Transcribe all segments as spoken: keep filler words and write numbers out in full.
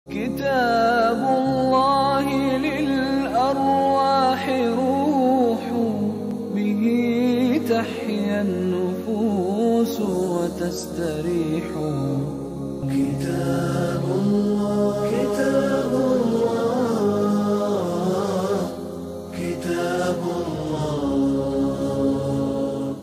كتاب الله للأرواح روح، به تحيا النفوس وتستريح. كتاب الله كتاب الله كتاب الله.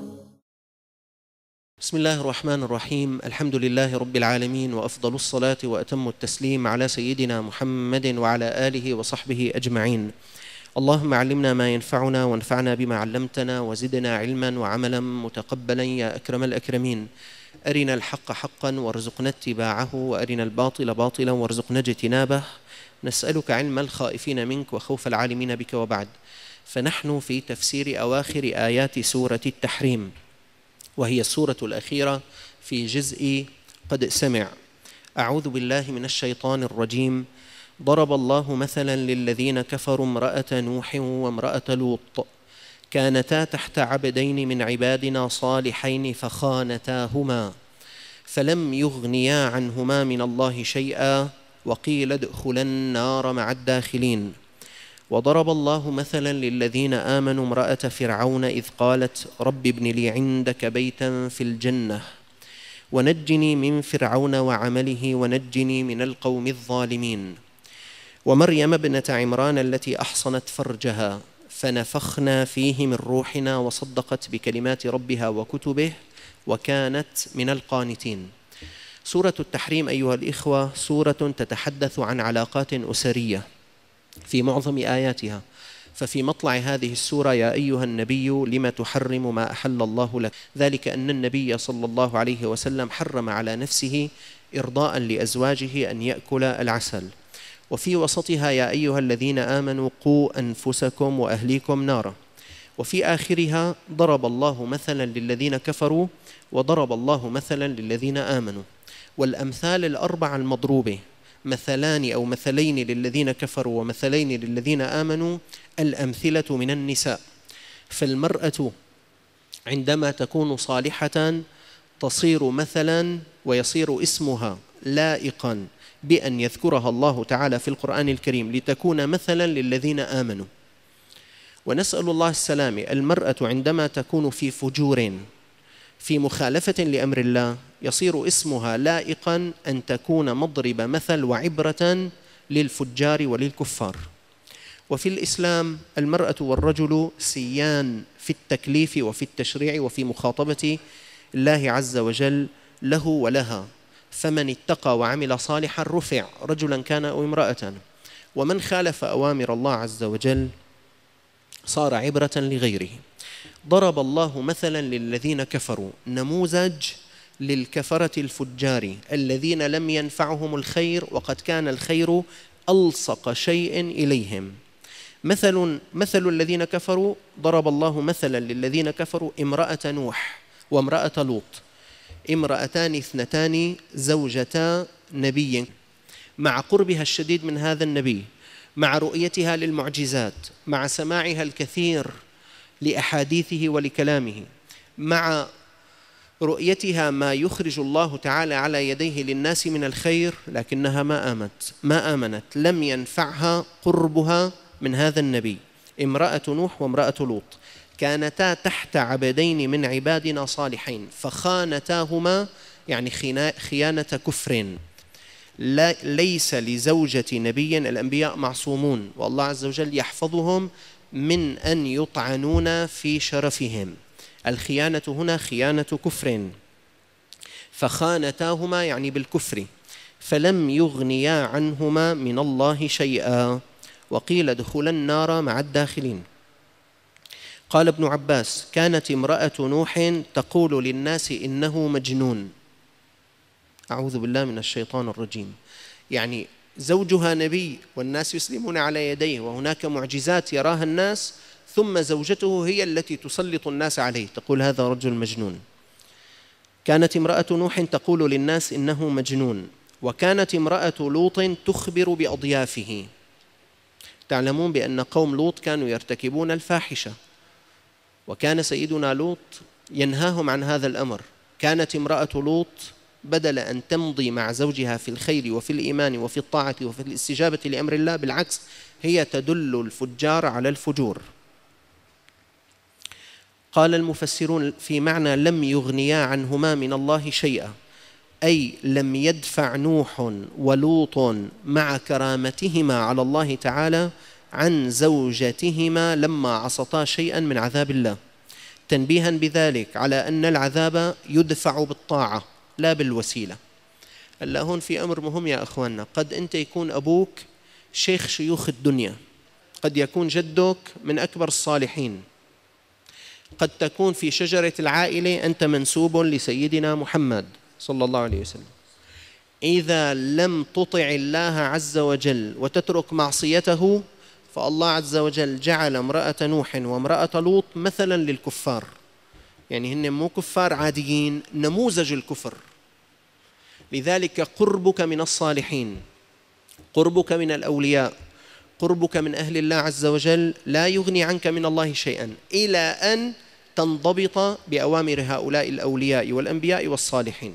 بسم الله الرحمن الرحيم. الحمد لله رب العالمين، وأفضل الصلاة وأتم التسليم على سيدنا محمد وعلى آله وصحبه أجمعين. اللهم علمنا ما ينفعنا وانفعنا بما علمتنا وزدنا علما وعملا متقبلا يا أكرم الأكرمين. أرنا الحق حقا وارزقنا اتباعه، وأرنا الباطل باطلا وارزقنا اجتنابه. نسألك علم الخائفين منك وخوف العالمين بك. وبعد، فنحن في تفسير أواخر آيات سورة التحريم، وهي السورة الأخيرة في جزء قد سمع. أعوذ بالله من الشيطان الرجيم. ضرب الله مثلا للذين كفروا امرأة نوح وامرأة لوط كانتا تحت عبدين من عبادنا صالحين فخانتاهما فلم يغنيا عنهما من الله شيئا وقيل ادخلا النار مع الداخلين. وضرب الله مثلا للذين آمنوا امرأة فرعون إذ قالت رب ابن لي عندك بيتا في الجنة ونجني من فرعون وعمله ونجني من القوم الظالمين. ومريم ابنة عمران التي أحصنت فرجها فنفخنا فيه من روحنا وصدقت بكلمات ربها وكتبه وكانت من القانتين. سورة التحريم أيها الإخوة سورة تتحدث عن علاقات أسرية في معظم آياتها. ففي مطلع هذه السورة يا أيها النبي لم تحرم ما أحل الله لك، ذلك أن النبي صلى الله عليه وسلم حرم على نفسه إرضاء لأزواجه أن يأكل العسل. وفي وسطها يا أيها الذين آمنوا قوا أنفسكم وأهليكم نارا. وفي آخرها ضرب الله مثلا للذين كفروا وضرب الله مثلا للذين آمنوا. والأمثال الأربع المضروبة، مثلان أو مثلين للذين كفروا ومثلين للذين آمنوا، الأمثلة من النساء. فالمرأة عندما تكون صالحة تصير مثلا ويصير اسمها لائقا بأن يذكرها الله تعالى في القرآن الكريم لتكون مثلا للذين آمنوا. ونسأل الله السلامة. المرأة عندما تكون في فجور في مخالفة لأمر الله يصير اسمها لائقا أن تكون مضرب مثل وعبرة للفجار وللكفار. وفي الإسلام المرأة والرجل سيان في التكليف وفي التشريع وفي مخاطبة الله عز وجل له ولها. فمن اتقى وعمل صالحا رفع، رجلا كان أو امرأة. ومن خالف أوامر الله عز وجل صار عبرة لغيره. ضرب الله مثلا للذين كفروا، نموذج للكفرة الفجار الذين لم ينفعهم الخير وقد كان الخير ألصق شيء إليهم. مثل مثل الذين كفروا ضرب الله مثلا للذين كفروا امرأة نوح وامرأة لوط، امرأتان اثنتان زوجتا نبي، مع قربها الشديد من هذا النبي، مع رؤيتها للمعجزات، مع سماعها الكثير لأحاديثه ولكلامه، مع رؤيتها ما يخرج الله تعالى على يديه للناس من الخير، لكنها ما آمنت ما آمنت لم ينفعها قربها من هذا النبي. امرأة نوح وامرأة لوط كانتا تحت عبدين من عبادنا صالحين فخانتاهما، يعني خيانة كفر. لا ليس لزوجة نبي، الأنبياء معصومون والله عز وجل يحفظهم من أن يطعنون في شرفهم. الخيانة هنا خيانة كفر. فخانتاهما يعني بالكفر فلم يغنيا عنهما من الله شيئا وقيل ادخلا النار مع الداخلين. قال ابن عباس كانت امرأة نوح تقول للناس إنه مجنون. أعوذ بالله من الشيطان الرجيم. يعني زوجها نبي والناس يسلمون على يديه وهناك معجزات يراها الناس، ثم زوجته هي التي تسلط الناس عليه، تقول هذا رجل مجنون. كانت امرأة نوح تقول للناس إنه مجنون. وكانت امرأة لوط تخبر بأضيافه. تعلمون بأن قوم لوط كانوا يرتكبون الفاحشة، وكان سيدنا لوط ينهاهم عن هذا الأمر. كانت امرأة لوط بدل أن تمضي مع زوجها في الخير وفي الإيمان وفي الطاعة وفي الاستجابة لأمر الله، بالعكس هي تدل الفجار على الفجور. قال المفسرون في معنى لم يغنيا عنهما من الله شيئا، أي لم يدفع نوح ولوط مع كرامتهما على الله تعالى عن زوجتهما لما عصتا شيئا من عذاب الله، تنبيها بذلك على أن العذاب يدفع بالطاعة لا بالوسيلة. هلا هون في أمر مهم يا أخواننا، قد أنت يكون أبوك شيخ شيوخ الدنيا، قد يكون جدك من أكبر الصالحين، قد تكون في شجرة العائلة أنت منسوب لسيدنا محمد صلى الله عليه وسلم. إذا لم تطع الله عز وجل وتترك معصيته، فالله عز وجل جعل امرأة نوح وامرأة لوط مثلا للكفار، يعني هن مو كفار عاديين، نموذج الكفر. لذلك قربك من الصالحين، قربك من الأولياء، قربك من أهل الله عز وجل لا يغني عنك من الله شيئا إلى أن تنضبط بأوامر هؤلاء الأولياء والأنبياء والصالحين.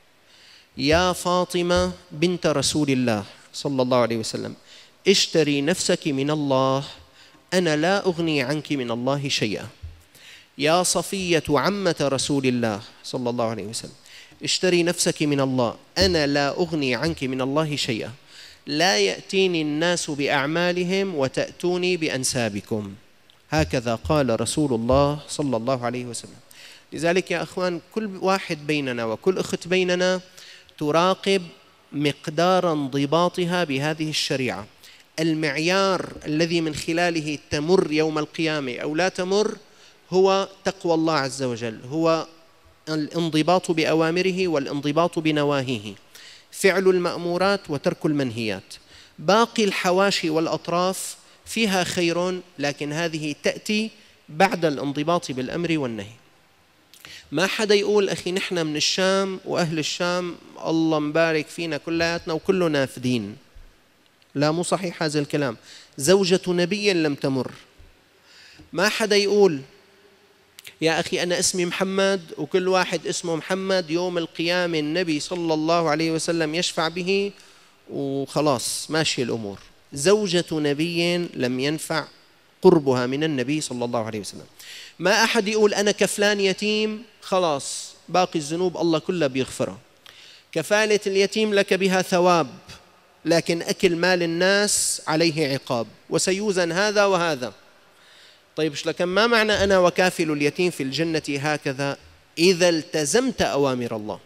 يا فاطمة بنت رسول الله صلى الله عليه وسلم، اشتري نفسك من الله، أنا لا أغني عنك من الله شيئا. يا صفية عمة رسول الله صلى الله عليه وسلم، اشتري نفسك من الله، أنا لا أغني عنك من الله شيئا. لا يأتيني الناس بأعمالهم وتأتوني بأنسابكم. هكذا قال رسول الله صلى الله عليه وسلم. لذلك يا أخوان، كل واحد بيننا وكل أخت بيننا تراقب مقدار انضباطها بهذه الشريعة. المعيار الذي من خلاله تمر يوم القيامة أو لا تمر هو تقوى الله عز وجل، هو الانضباط بأوامره والانضباط بنواهيه، فعل المأمورات وترك المنهيات. باقي الحواشي والأطراف فيها خير، لكن هذه تأتي بعد الانضباط بالأمر والنهي. ما حدا يقول أخي نحن من الشام وأهل الشام الله مبارك فينا كلياتنا وكله نافدين. لا، مو صحيح هذا الكلام. زوجة نبي لم تمر. ما حدا يقول يا أخي أنا اسمي محمد وكل واحد اسمه محمد يوم القيامة النبي صلى الله عليه وسلم يشفع به وخلاص ماشي الأمور. زوجة نبي لم ينفع قربها من النبي صلى الله عليه وسلم. ما أحد يقول أنا كفلان يتيم خلاص باقي الذنوب الله كلها بيغفرها. كفالة اليتيم لك بها ثواب، لكن أكل مال الناس عليه عقاب، وسيوزن هذا وهذا. طيب لكن ما معنى أنا وكافل اليتيم في الجنة هكذا؟ إذا التزمت أوامر الله.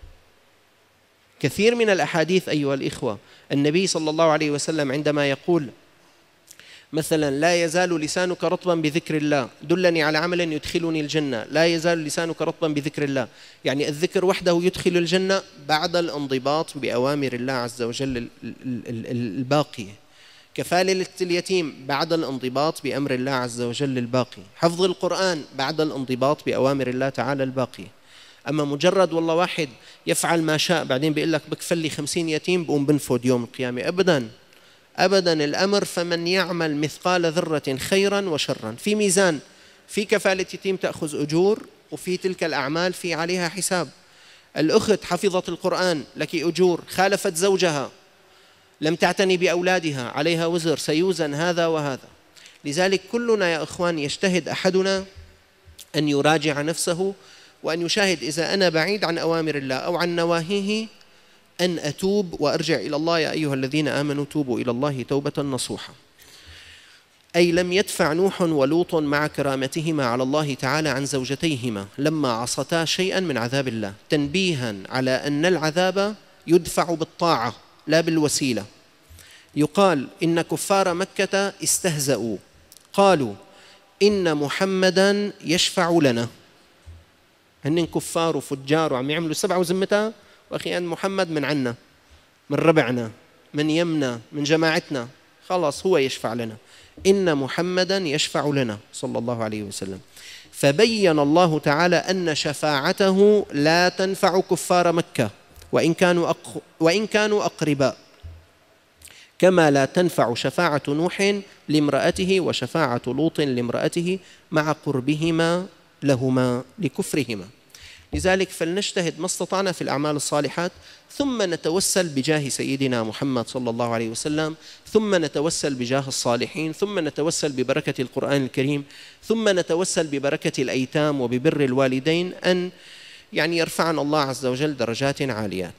كثير من الأحاديث أيها الإخوة، النبي صلى الله عليه وسلم عندما يقول مثلا لا يزال لسانك رطبا بذكر الله، دلني على عمل يدخلني الجنة، لا يزال لسانك رطبا بذكر الله، يعني الذكر وحده يدخل الجنة بعد الانضباط بأوامر الله عز وجل الباقية. كفالة اليتيم بعد الانضباط بأمر الله عز وجل الباقي. حفظ القرآن بعد الانضباط بأوامر الله تعالى الباقي. أما مجرد والله واحد يفعل ما شاء بعدين بيقول لك بكفل لي خمسين يتيم بقوم بنفد يوم القيامة، أبدا أبدا. الأمر فمن يعمل مثقال ذرة خيرا وشرا، في ميزان، في كفالة يتيم تأخذ أجور، وفي تلك الأعمال في عليها حساب. الأخت حفظت القرآن لك أجور، خالفت زوجها لم تعتني بأولادها عليها وزر، سيوزن هذا وهذا. لذلك كلنا يا أخوان يجتهد أحدنا أن يراجع نفسه وأن يشاهد إذا أنا بعيد عن أوامر الله أو عن نواهيه أن أتوب وأرجع إلى الله. يا أيها الذين آمنوا توبوا إلى الله توبة نصوحا. أي لم يدفع نوح ولوط مع كرامتهما على الله تعالى عن زوجتيهما لما عصتا شيئا من عذاب الله، تنبيها على أن العذاب يدفع بالطاعة لا بالوسيلة. يقال إن كفار مكة استهزأوا، قالوا إن محمدا يشفع لنا. هن كفار وفجار وعم يعملوا سبعة وزمتها، وأخي أن محمد من عنا، من ربعنا، من يمنا، من جماعتنا، خلاص هو يشفع لنا. إن محمدا يشفع لنا صلى الله عليه وسلم. فبين الله تعالى أن شفاعته لا تنفع كفار مكة وإن كانوا أق... وإن كانوا أقرباء، كما لا تنفع شفاعة نوح لامرأته وشفاعة لوط لامرأته مع قربهما لهما لكفرهما. لذلك فلنجتهد ما استطعنا في الأعمال الصالحات، ثم نتوسل بجاه سيدنا محمد صلى الله عليه وسلم، ثم نتوسل بجاه الصالحين، ثم نتوسل ببركة القرآن الكريم، ثم نتوسل ببركة الأيتام وببر الوالدين أن يعني يرفعنا الله عز وجل درجات عاليات.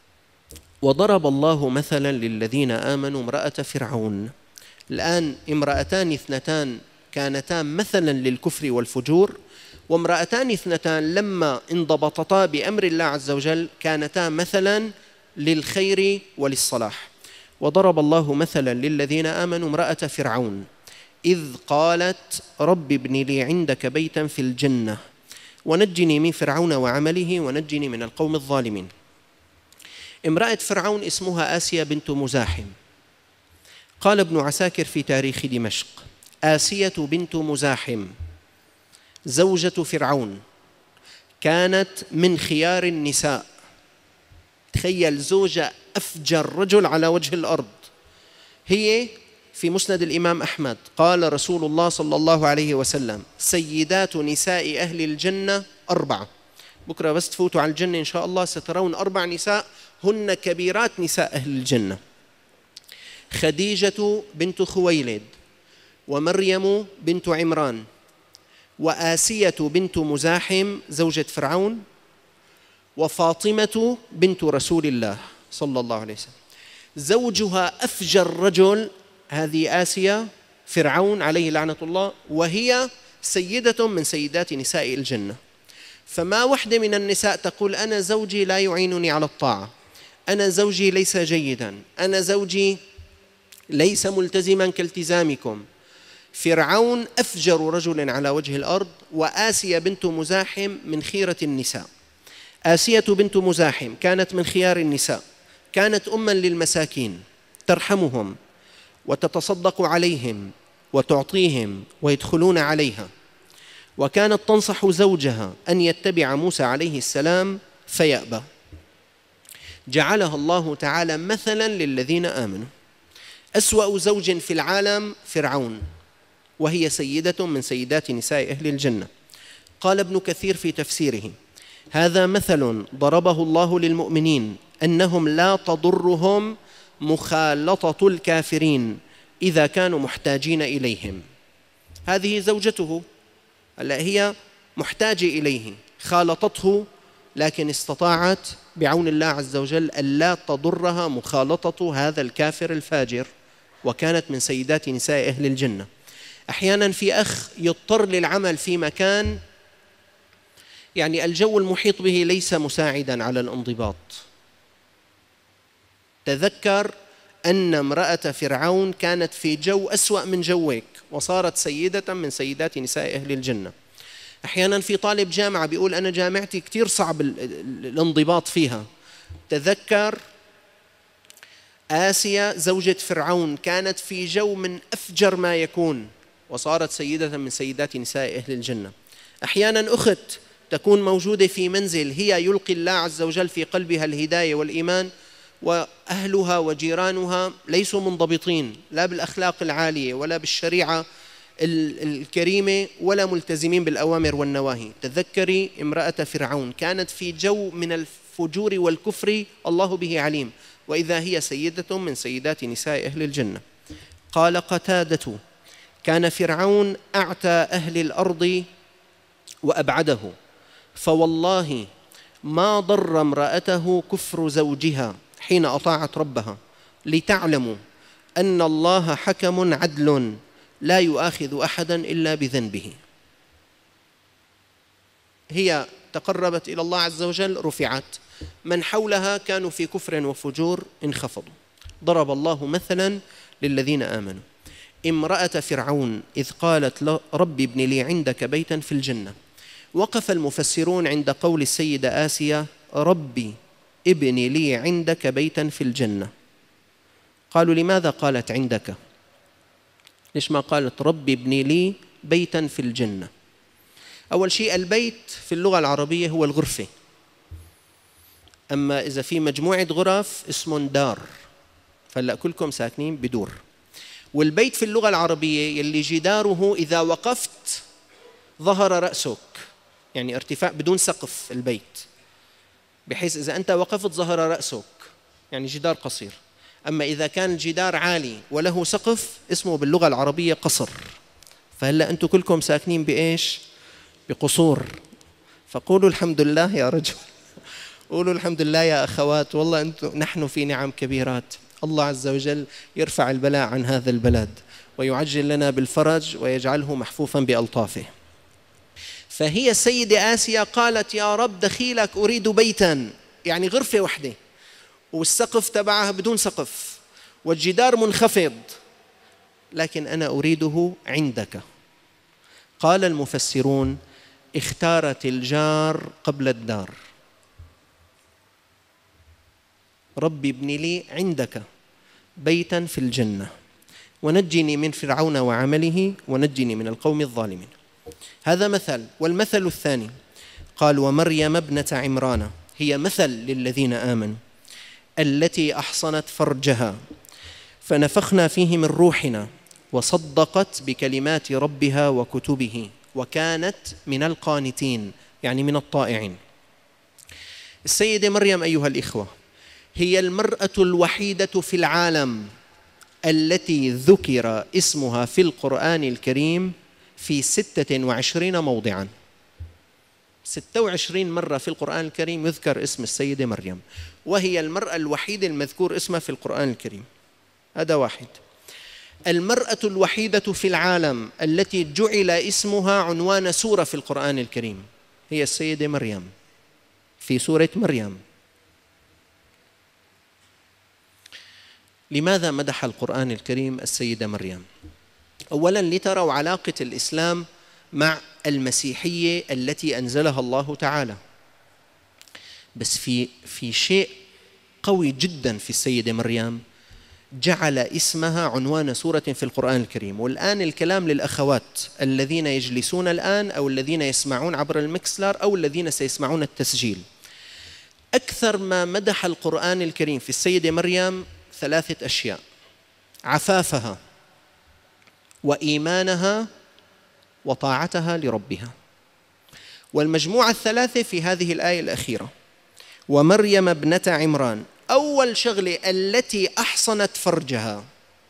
وضرب الله مثلا للذين آمنوا امرأة فرعون. الآن امرأتان اثنتان كانتان مثلا للكفر والفجور، وامرأتان اثنتان لما انضبطتا بأمر الله عز وجل كانتا مثلا للخير وللصلاح. وضرب الله مثلا للذين آمنوا امرأة فرعون إذ قالت رب ابن لي عندك بيتا في الجنة ونجني من فرعون وعمله ونجني من القوم الظالمين. امرأة فرعون اسمها آسيا بنت مزاحم. قال ابن عساكر في تاريخ دمشق: آسية بنت مزاحم زوجة فرعون كانت من خيار النساء. تخيل زوجة أفجر رجل على وجه الأرض. هي في مسند الإمام أحمد قال رسول الله صلى الله عليه وسلم: سيدات نساء أهل الجنة أربعة. بكرة بس تفوتوا على الجنة إن شاء الله سترون أربع نساء هن كبيرات نساء أهل الجنة: خديجة بنت خويلد، ومريم بنت عمران، وآسية بنت مزاحم زوجة فرعون، وفاطمة بنت رسول الله صلى الله عليه وسلم. زوجها أفجر رجل، هذه آسيا فرعون عليه لعنة الله، وهي سيدة من سيدات نساء الجنة. فما وحدة من النساء تقول: أنا زوجي لا يعينني على الطاعة، أنا زوجي ليس جيدا، أنا زوجي ليس ملتزما كالتزامكم. فرعون أفجر رجل على وجه الأرض، وآسيا بنت مزاحم من خيرة النساء. آسية بنت مزاحم كانت من خيار النساء، كانت أما للمساكين ترحمهم وتتصدق عليهم وتعطيهم ويدخلون عليها، وكانت تنصح زوجها أن يتبع موسى عليه السلام فيأبى. جعلها الله تعالى مثلا للذين آمنوا. أسوأ زوج في العالم فرعون، وهي سيدة من سيدات نساء أهل الجنة. قال ابن كثير في تفسيره: هذا مثل ضربه الله للمؤمنين أنهم لا تضرهم مخالطة الكافرين إذا كانوا محتاجين إليهم. هذه زوجته، هلا هي محتاجة إليه، خالطته، لكن استطاعت بعون الله عز وجل ألا تضرها مخالطة هذا الكافر الفاجر، وكانت من سيدات نساء أهل الجنة. أحيانا في أخ يضطر للعمل في مكان يعني الجو المحيط به ليس مساعدا على الانضباط. تذكر أن امرأة فرعون كانت في جو أسوأ من جوك، وصارت سيدة من سيدات نساء أهل الجنة. أحيانا في طالب جامعة بيقول: أنا جامعتي كتير صعب الانضباط فيها. تذكر آسيا زوجة فرعون كانت في جو من أفجر ما يكون، وصارت سيدة من سيدات نساء أهل الجنة. أحيانا أخت تكون موجودة في منزل هي يلقي الله عز وجل في قلبها الهداية والإيمان، وأهلها وجيرانها ليسوا منضبطين لا بالأخلاق العالية ولا بالشريعة الكريمة ولا ملتزمين بالأوامر والنواهي. تذكري امرأة فرعون كانت في جو من الفجور والكفر الله به عليم، وإذا هي سيدة من سيدات نساء أهل الجنة. قال قتادة: كان فرعون أعتى أهل الأرض وأبعده، فوالله ما ضر امرأته كفر زوجها حين أطاعت ربها، لتعلموا أن الله حكم عدل لا يؤاخذ أحدا إلا بذنبه. هي تقربت إلى الله عز وجل رفعت، من حولها كانوا في كفر وفجور انخفضوا. ضرب الله مثلا للذين آمنوا. امرأة فرعون إذ قالت رب ابن لي عندك بيتا في الجنة. وقف المفسرون عند قول السيدة آسيا: ربي ابن لي عندك بيتا في الجنة. قالوا: لماذا قالت عندك؟ ليش ما قالت ربي ابن لي بيتا في الجنة؟ أول شيء البيت في اللغة العربية هو الغرفة، أما إذا في مجموعة غرف اسم دار، فلا كلكم ساكنين بدور. والبيت في اللغة العربية يلي جداره إذا وقفت ظهر رأسك، يعني ارتفاع بدون سقف البيت، بحيث إذا أنت وقفت ظهر رأسك، يعني جدار قصير. أما إذا كان الجدار عالي وله سقف اسمه باللغة العربية قصر. فهلأ أنتم كلكم ساكنين بإيش؟ بقصور. فقولوا الحمد لله يا رجل، قولوا الحمد لله يا أخوات، والله أنتم نحن في نعم كبيرات. الله عز وجل يرفع البلاء عن هذا البلد ويعجل لنا بالفرج ويجعله محفوفا بألطافه. فهي السيدة آسيا قالت يا رب دخيلك أريد بيتا، يعني غرفة وحدة والسقف تبعها بدون سقف والجدار منخفض، لكن أنا أريده عندك. قال المفسرون اختارت الجار قبل الدار. ربي ابن لي عندك بيتا في الجنة ونجني من فرعون وعمله ونجني من القوم الظالمين. هذا مثل. والمثل الثاني قال ومريم ابنة عمران هي مثل للذين آمنوا التي أحصنت فرجها فنفخنا فيه من روحنا وصدقت بكلمات ربها وكتبه وكانت من القانتين، يعني من الطائعين. السيدة مريم أيها الإخوة هي المرأة الوحيدة في العالم التي ذكر اسمها في القرآن الكريم في ستة وعشرين موضعا. ستة وعشرين مرة في القرآن الكريم يذكر اسم السيدة مريم، وهي المرأة الوحيدة المذكور اسمها في القرآن الكريم. هذا واحد. المرأة الوحيدة في العالم التي جعل اسمها عنوان سورة في القرآن الكريم هي السيدة مريم في سورة مريم. لماذا مدح القرآن الكريم السيدة مريم؟ أولاً لتروا علاقة الإسلام مع المسيحية التي أنزلها الله تعالى. بس في في شيء قوي جداً في السيدة مريم، جعل اسمها عنوان سورة في القرآن الكريم. والآن الكلام للأخوات الذين يجلسون الآن أو الذين يسمعون عبر المكسلر أو الذين سيسمعون التسجيل. أكثر ما مدح القرآن الكريم في السيدة مريم ثلاثة أشياء: عفافها وإيمانها وطاعتها لربها. والمجموعة الثلاثة في هذه الآية الأخيرة ومريم ابنة عمران. أول شغلة التي أحصنت فرجها.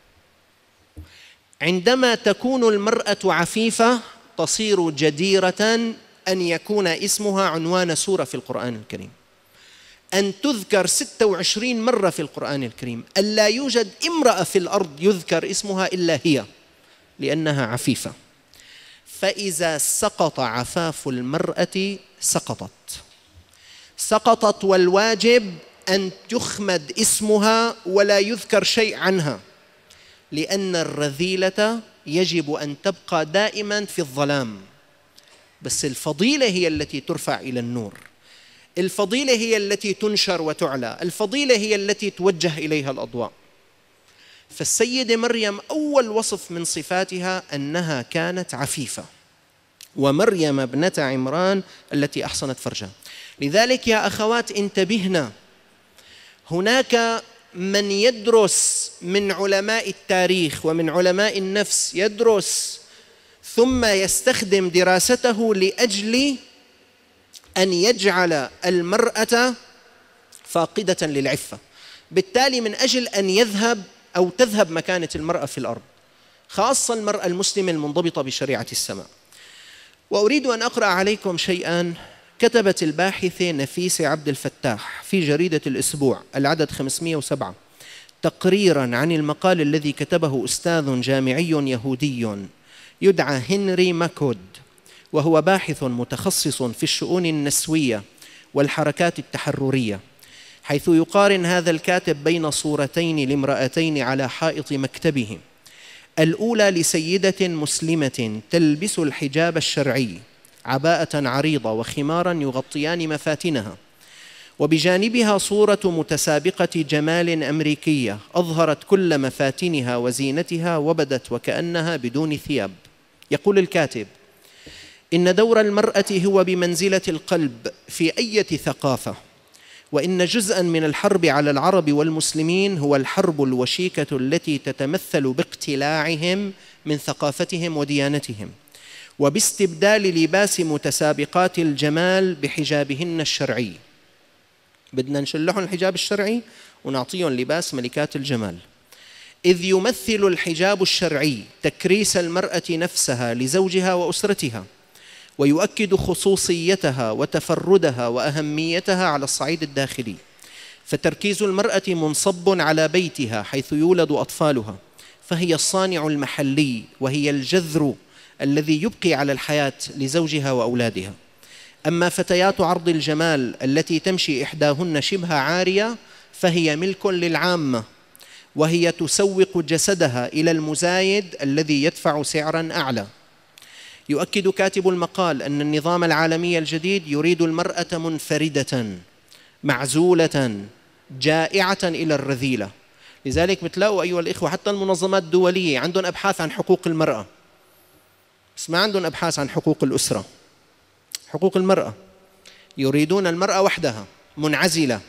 عندما تكون المرأة عفيفة تصير جديرة أن يكون اسمها عنوان سورة في القرآن الكريم، أن تذكر ستة وعشرين مرة في القرآن الكريم، ألا يوجد امرأة في الأرض يذكر اسمها إلا هي لأنها عفيفة. فإذا سقط عفاف المرأة سقطت سقطت والواجب أن يخمد اسمها ولا يذكر شيء عنها، لأن الرذيلة يجب أن تبقى دائما في الظلام، بس الفضيلة هي التي ترفع إلى النور. الفضيلة هي التي تنشر وتعلى، الفضيلة هي التي توجه إليها الأضواء. فالسيدة مريم أول وصف من صفاتها أنها كانت عفيفة. ومريم ابنة عمران التي أحصنت فرجها. لذلك يا أخوات انتبهنا، هناك من يدرس من علماء التاريخ ومن علماء النفس، يدرس ثم يستخدم دراسته لأجل أن يجعل المرأة فاقدة للعفة، بالتالي من أجل أن يذهب أو تذهب مكانة المرأة في الأرض، خاصة المرأة المسلمة المنضبطة بشريعة السماء. وأريد أن أقرأ عليكم شيئا كتبت الباحثة نفيسة عبد الفتاح في جريدة الأسبوع العدد خمسمئة وسبعة تقريرا عن المقال الذي كتبه أستاذ جامعي يهودي يدعى هنري ماكود، وهو باحث متخصص في الشؤون النسوية والحركات التحررية، حيث يقارن هذا الكاتب بين صورتين لامرأتين على حائط مكتبه. الأولى لسيدة مسلمة تلبس الحجاب الشرعي، عباءة عريضة وخمارا يغطيان مفاتنها، وبجانبها صورة متسابقة جمال أمريكية أظهرت كل مفاتنها وزينتها وبدت وكأنها بدون ثياب. يقول الكاتب: إن دور المرأة هو بمنزلة القلب في أي ثقافة، وإن جزءاً من الحرب على العرب والمسلمين هو الحرب الوشيكة التي تتمثل باقتلاعهم من ثقافتهم وديانتهم، وباستبدال لباس متسابقات الجمال بحجابهن الشرعي. بدنا نشلحهم الحجاب الشرعي ونعطيهم لباس ملكات الجمال، إذ يمثل الحجاب الشرعي تكريس المرأة نفسها لزوجها وأسرتها، ويؤكد خصوصيتها وتفردها وأهميتها على الصعيد الداخلي، فتركيز المرأة منصب على بيتها حيث يولد أطفالها، فهي الصانع المحلي وهي الجذر الذي يبقي على الحياة لزوجها وأولادها. أما فتيات عرض الجمال التي تمشي إحداهن شبه عارية فهي ملك للعامة، وهي تسوق جسدها إلى المزايد الذي يدفع سعراً أعلى. يؤكد كاتب المقال أن النظام العالمي الجديد يريد المرأة منفردة معزولة جائعة إلى الرذيلة. لذلك بتلاقوا أيها الإخوة حتى المنظمات الدولية عندهم أبحاث عن حقوق المرأة، بس ما عندهم أبحاث عن حقوق الأسرة. حقوق المرأة يريدون المرأة وحدها منعزلة.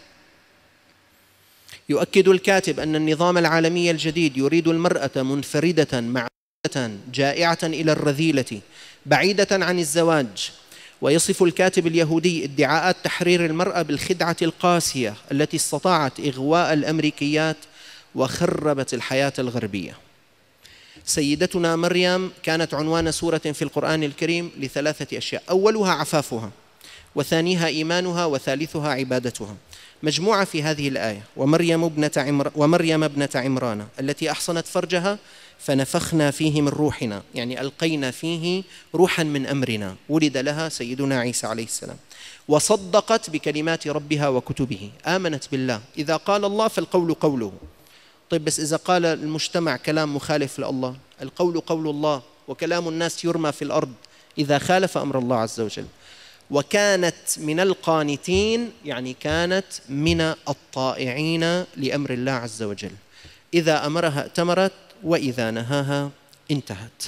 يؤكد الكاتب أن النظام العالمي الجديد يريد المرأة منفردة معزولة جائعة إلى الرذيلة بعيدة عن الزواج. ويصف الكاتب اليهودي ادعاءات تحرير المرأة بالخدعة القاسية التي استطاعت إغواء الأمريكيات وخربت الحياة الغربية. سيدتنا مريم كانت عنوان سورة في القرآن الكريم لثلاثة أشياء: أولها عفافها، وثانيها إيمانها، وثالثها عبادتها، مجموعة في هذه الآية: ومريم ابنة عمر ومريم ابنة عمران التي أحصنت فرجها فنفخنا فيه من روحنا، يعني ألقينا فيه روحا من أمرنا، ولد لها سيدنا عيسى عليه السلام، وصدقت بكلمات ربها وكتبه، آمنت بالله، إذا قال الله فالقول قوله. طيب بس إذا قال المجتمع كلام مخالف لله، القول قول الله وكلام الناس يرمى في الأرض إذا خالف أمر الله عز وجل. وكانت من القانتين، يعني كانت من الطائعين لأمر الله عز وجل، إذا أمرها ائتمرت وإذا نهاها انتهت.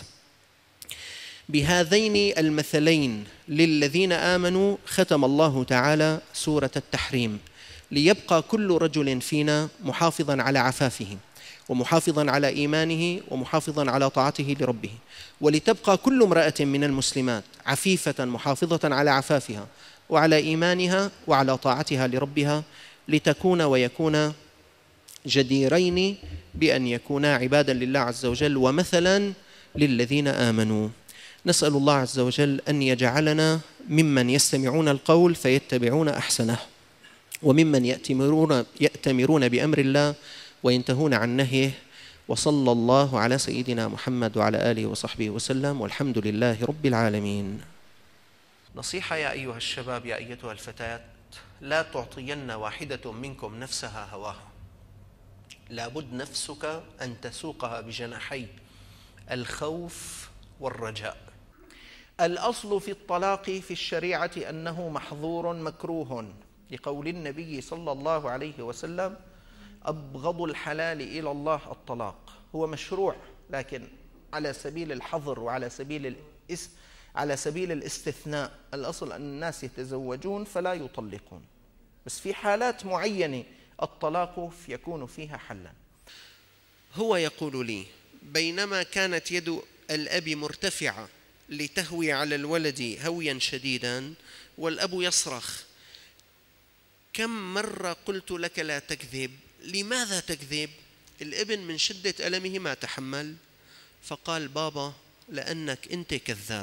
بهذين المثلين للذين آمنوا ختم الله تعالى سورة التحريم، ليبقى كل رجل فينا محافظا على عفافه، ومحافظا على إيمانه، ومحافظا على طاعته لربه، ولتبقى كل امرأة من المسلمات عفيفة محافظة على عفافها وعلى إيمانها وعلى طاعتها لربها، لتكون ويكون جديرين بأن يكونا عبادا لله عز وجل ومثلا للذين آمنوا. نسأل الله عز وجل أن يجعلنا ممن يستمعون القول فيتبعون أحسنه، وممن يأتمرون, يأتمرون بأمر الله وينتهون عن نهيه. وصلى الله على سيدنا محمد وعلى آله وصحبه وسلم، والحمد لله رب العالمين. نصيحة يا أيها الشباب، يا أيتها الفتيات: لا تعطين واحدة منكم نفسها هواها، لابد نفسك أن تسوقها بجناحي الخوف والرجاء. الأصل في الطلاق في الشريعة أنه محظور مكروه، لقول النبي صلى الله عليه وسلم: أبغض الحلال إلى الله الطلاق. هو مشروع لكن على سبيل الحظر وعلى سبيل الاس على سبيل الاستثناء. الأصل أن الناس يتزوجون فلا يطلقون، بس في حالات معينة الطلاق يكون فيها حلا. هو يقول لي: بينما كانت يد الأب مرتفعة لتهوي على الولد هويا شديدا والأب يصرخ، كم مرة قلت لك لا تكذب؟ لماذا تكذب؟ الابن من شدة ألمه ما تحمل، فقال: بابا لأنك أنت كذاب.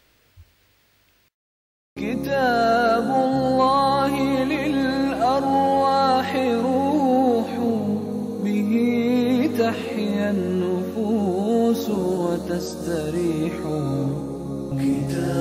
كتاب الله للأرواح روح، به تحيا النفوس وتستريح. كتاب